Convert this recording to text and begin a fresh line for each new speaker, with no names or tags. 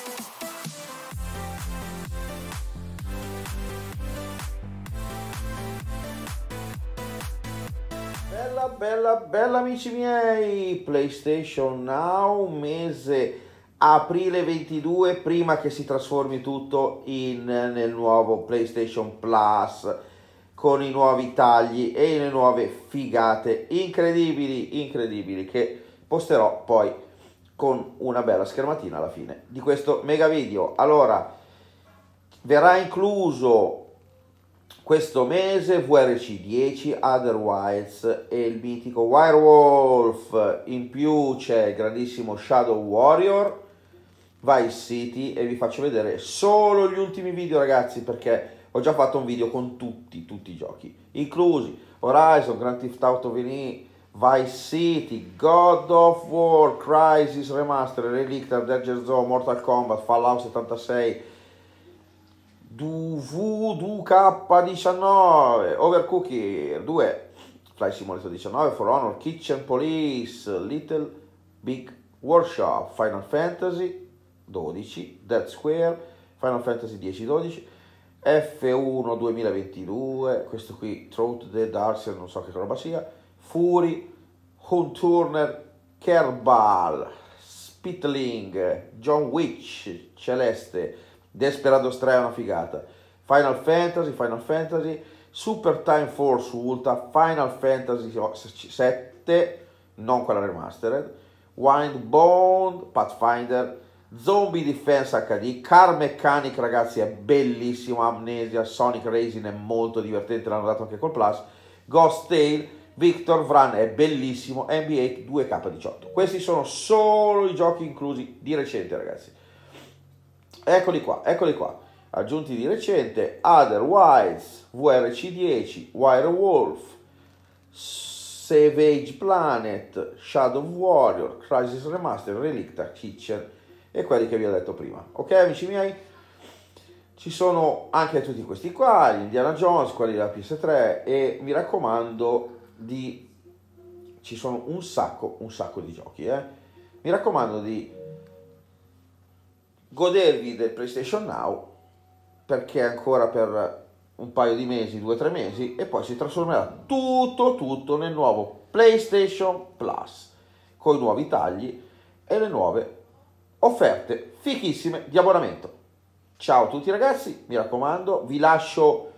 Bella, bella, bella amici miei, PlayStation Now, mese aprile 22, prima che si trasformi tutto nel nuovo PlayStation Plus, con i nuovi tagli e le nuove figate incredibili, incredibili, che posterò poi con una bella schermatina alla fine di questo mega video. Allora, verrà incluso questo mese VRC 10, Otherwise e il mitico Wirewolf. In più c'è il grandissimo Shadow Warrior, Vice City, e vi faccio vedere solo gli ultimi video ragazzi, perché ho già fatto un video con tutti i giochi, inclusi Horizon, Grand Theft Auto V, Vice City, God of War, Crysis Remastered, Relicta, Danger Zone, Mortal Kombat, Fallout 76, VK19, Overcooked 2, Flight Simulator 19, For Honor, Kitchen Police, Little Big Workshop, Final Fantasy 12, Dead Square, Final Fantasy 10-12, F1 2022, questo qui, Throat the Darkseid, non so che roba sia, Fury, Home Turner, Kerbal, Spitling, John Witch, Celeste, Desperados 3 è una figata, Final Fantasy, Super Time Force Ultra, Final Fantasy 7, non quella remastered, Windbound, Pathfinder, Zombie Defense HD, Car Mechanic ragazzi è bellissimo, Amnesia, Sonic Racing è molto divertente, l'hanno dato anche col Plus, Ghost Tale, Victor Vran è bellissimo, NBA 2K18. Questi sono solo i giochi inclusi di recente ragazzi. Eccoli qua, aggiunti di recente: Otherwise, VRC 10, Wirewolf, Savage Planet, Shadow Warrior, Crysis Remastered, Relicta, Kitchen e quelli che vi ho detto prima. Ok amici miei? Ci sono anche tutti questi qua, gli Indiana Jones, quelli della PS3, e mi raccomando ci sono un sacco di giochi, mi raccomando di godervi del PlayStation Now, perché è ancora per un paio di mesi, 2 o 3 mesi, e poi si trasformerà tutto nel nuovo PlayStation Plus, con i nuovi tagli e le nuove offerte fichissime di abbonamento. Ciao a tutti ragazzi, mi raccomando, vi lascio